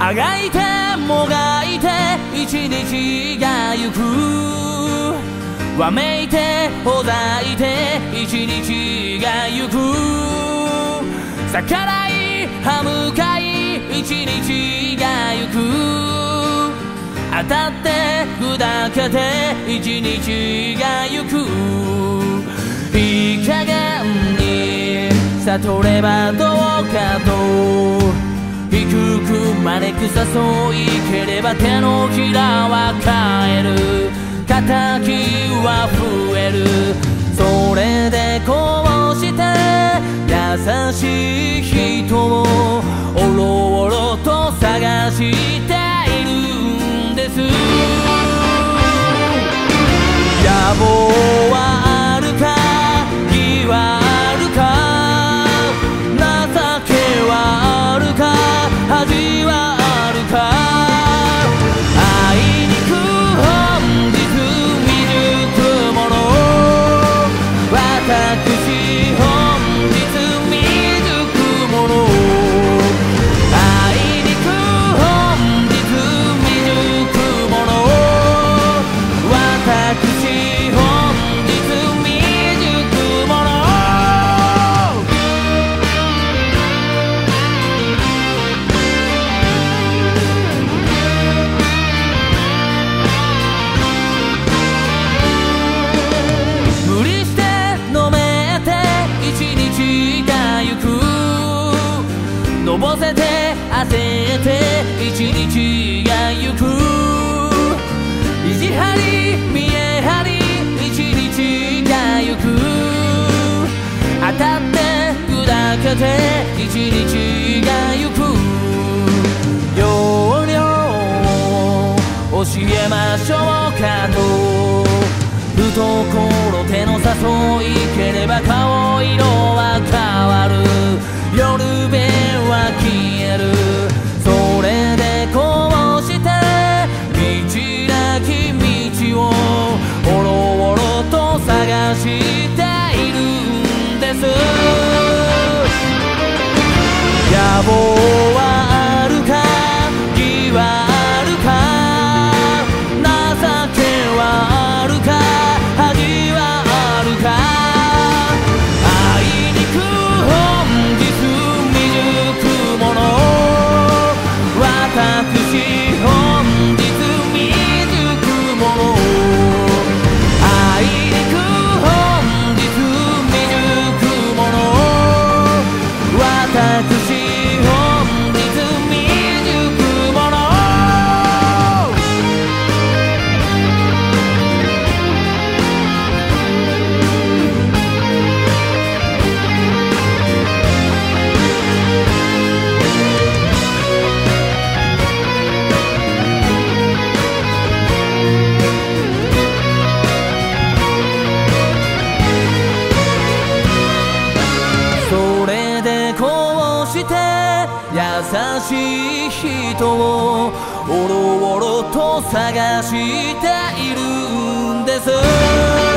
あがいてもがいて一日がゆく、わめいてほざいて一日がゆく、逆らい歯向かい一日がゆく、当たって砕けて一日がゆく、いい加減に悟ればどうかと、低く招く誘いければ手のひらは変える、敵は増える、それでこうして優しい人をおろおろと探しているんです。野望はあるか義はあるか、情けはあるか恥はあるか、あいにく本日未熟者、私本日未熟者、あいにく本日未熟者、私本日未熟者。無理して飲めて一日がゆく、のぼせて焦って一日がゆく、意地張り見え張り一日がゆく、当たって砕けて一日がゆく、要領教えましょうかと、懐手の誘いければ顔色は変わる、夜べは消える、それでこうして道なき道をおろおろと探しているんです。野望はあるか義はあるか、情けはあるか恥はあるか、あいにく本日未熟者、私本日未熟者、あいにく本日未熟者、私本日未熟者。それでこうして優しい人をおろおろと探しているんです。